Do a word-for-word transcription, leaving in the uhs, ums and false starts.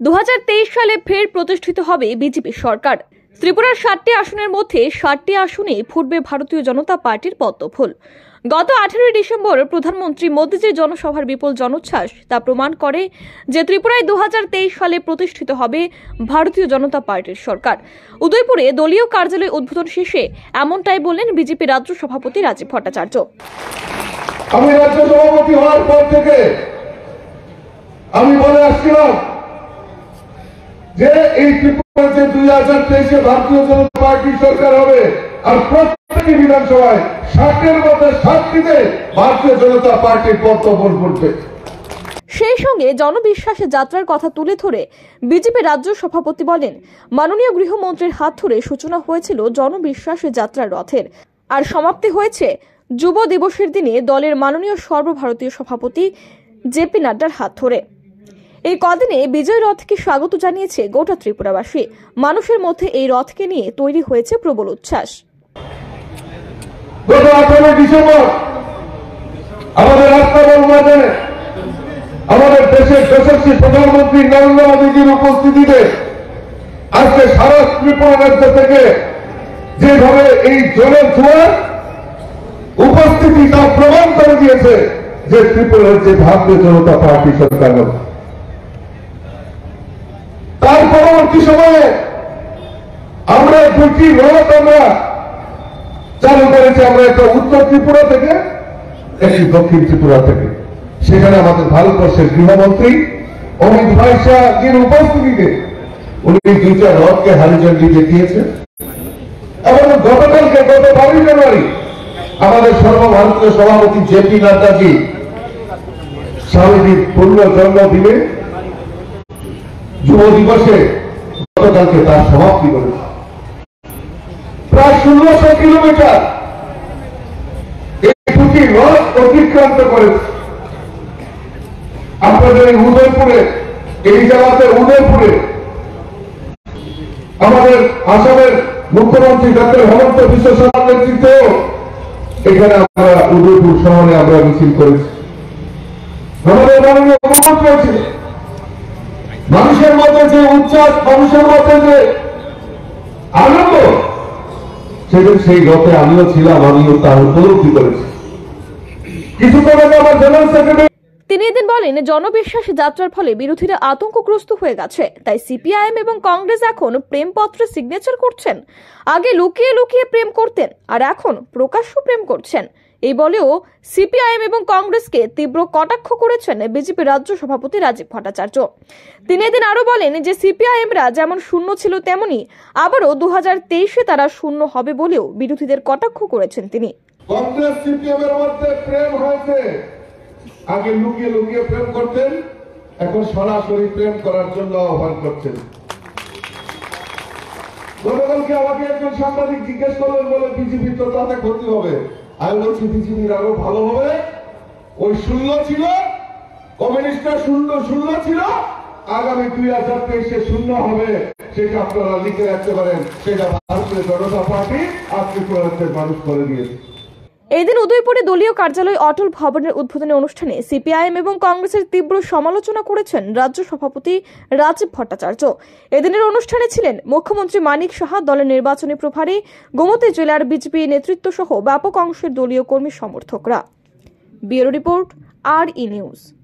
দু হাজার তেইশ সালে ফের প্রতিষ্ঠিত হবে বিজেপি সরকার। ত্রিপুরার ষাটটি আসনের মধ্যে ষাটটি আসনে ফুটবে ভারতীয় জনতা পার্টির পদ্মফুল। গত আঠারোই ডিসেম্বর প্রধানমন্ত্রী মোদীজির জনসভার বিপুল জনোচ্ছ্বাস তা প্রমাণ করে যে ত্রিপুরায় দু হাজার তেইশ সালে প্রতিষ্ঠিত হবে ভারতীয় জনতা পার্টির সরকার। উদয়পুরে দলীয় কার্যালয় উদ্বোধন শেষে এমনটাই বললেন বিজেপি রাজ্য সভাপতি রাজীব ভট্টাচার্য। আমি রাজ্য সভাপতি হওয়ার পর থেকে আমি বলে আসছিলাম যে এই ত্রিপুরাতে দুই হাজার তেইশে ভারতীয় জনতা পার্টির সরকার হবে, আর প্রত্যেকটি বিধানসভায় ষাটের মধ্যে ষাটটিতে ভারতীয় জনতা পার্টির পদ্মফুল ফুটবে। সেই সঙ্গে জনবিশ্বাসে যাত্রার কথা তুলে ধরে বিজেপি রাজ্য সভাপতি বলেন, মাননীয় গৃহমন্ত্রীর হাত ধরে সূচনা হয়েছিল জনবিশ্বাসে যাত্রার রথের, আর সমাপ্তি হয়েছে যুব দিবসের দিনে দলের মাননীয় সর্বভারতীয় সভাপতি জেপি নাড্ডার হাত ধরে। এই কদিনে বিজয় রথকে স্বাগত জানিয়েছে গোটা ত্রিপুরাবাসী। মানুষের মধ্যে এই রথকে নিয়ে তৈরি হয়েছে প্রবল উচ্ছ্বাস। গত আঠারোই ডিসেম্বর আমাদের রাস্তাঘাট ময়দানে আমাদের দেশের যশস্বী প্রধানমন্ত্রী নরেন্দ্র মোদীজির উপস্থিতিতে আজকে সারা ত্রিপুরা রাজ্য থেকে যেভাবে এই জনের জোয়ার উপস্থিতি তা প্রমাণ করে দিয়েছে যে ত্রিপুরা রাজ্যে ভারতীয় জনতা পার্টি সরকার। তার পরবর্তী সময়ে আমরা দুটি রথ আমরা চালু করেছি, আমরা একটা উত্তর ত্রিপুরা থেকে একটি দক্ষিণ ত্রিপুরা থেকে। সেখানে আমাদের ভারতবর্ষের গৃহমন্ত্রী অমিত ভাই শাহের উপস্থিতিতে উনি দুইটা রথকে হারি ঝান্ডি দেখিয়েছেন। এবং গতকালকে গত বারোই জানুয়ারি আমাদের সর্বভারতীয় সভাপতি জেপি নাড্ডাজি স্বামীজির পূর্ণ জন্মদিনে যুব দিবসে গতকালকে তার সমাপ্তি করেছে। প্রায় ষোলোশো কিলোমিটার এই দুটি রথ অতিক্রান্ত করেছে। আপনাদের এই উদয়পুরে, এই জায়গাতে উদয়পুরে আমাদের আসামের মুখ্যমন্ত্রী ডক্টর হেমন্ত বিশ্ব শর্মার নেতৃত্বে এখানে আমরা উদয়পুর শহরে আমরা মিছিল করেছি। আমাদের মাননীয় মুখ্যমন্ত্রী ছিল, মানুষের মধ্যে যে উচ্ছ্বাস, মানুষের মধ্যে যে আনন্দ, সেদিন সেই রথে আমিও ছিলাম, আমিও তার উপলব্ধি করেছি। কিছুক্ষণ আগে আমার জেনারেল সেক্রেটারি তিনি এদিন বলেন, জনবিশ্বাস যাত্রার ফলে বিরোধীরা আতঙ্কগ্রস্ত হয়ে গেছে, তাই সিপিআইএম এবং কংগ্রেস এখন প্রেমপত্রে সিগনেচার করছেন। আগে লুকিয়ে লুকিয়ে প্রেম করতেন, আর এখন প্রকাশ্য প্রেম করছেন। এই বলেও সিপিআইএম এবং কংগ্রেসকে তীব্র কটাক্ষ করেছেন বিজেপি রাজ্য সভাপতি রাজীব ভট্টাচার্য। তিনি এদিন আরো বলেন যে সিপিআইএমরা যেমন শূন্য ছিল তেমনি আবারও দু হাজার তেইশে তারা শূন্য হবে বলেও বিরোধীদের কটাক্ষ করেছেন তিনি। কংগ্রেস সিপিএম এর মধ্যে প্রেম হয়েছে, আগে লুকিয়ে লুকিয়ে প্রেম করতেন, এখন সরাসরি প্রেম করার জন্য আহ্বান করছেন। গতকালকে আমাকে একজন সাংবাদিক জিজ্ঞেস করলেন, বলে বিজেপি তো তাতে ক্ষতি হবে। আমি বলছি বিজেপির আরো ভালো হবে। ওই শূন্য ছিল, কমিউনিস্টরা শূন্য শূন্য ছিল, আগামী দুই হাজার তেইশে শূন্য হবে, সেটা আপনারা লিখে রাখতে পারেন। সেটা ভারতীয় জনতা পার্টি আর ত্রিপুরার মানুষ করে দিয়েছে। এদিন উদয়পুরে দলীয় কার্যালয় অটল ভবনের উদ্বোধনী অনুষ্ঠানে সিপিআইএম এবং কংগ্রেসের তীব্র সমালোচনা করেছেন রাজ্য সভাপতি রাজীব ভট্টাচার্য। এদিনের অনুষ্ঠানে ছিলেন মুখ্যমন্ত্রী মানিক সাহা, দলের নির্বাচনী প্রভারী, গোমতী জেলার বিজেপি নেতৃত্ব সহ ব্যাপক অংশের দলীয় কর্মী সমর্থকরা। ব্যুরো রিপোর্ট, আর ই নিউজ।